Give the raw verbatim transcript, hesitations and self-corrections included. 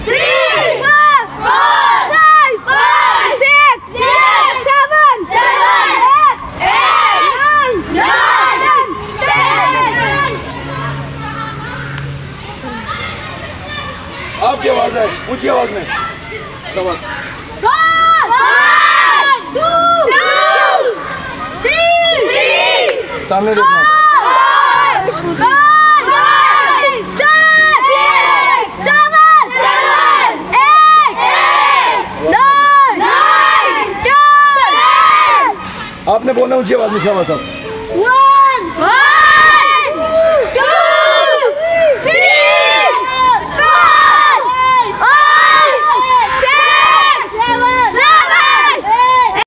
three, four, four, five, five, six, six, seven, seven, eight, eight, nine, nine, ten. आपकी आवाज है, ऊंची आवाज में। शाबाश। One, two, three, सामने देखना। आपने बोलना ऊंची आवाज में। शाबाश। One,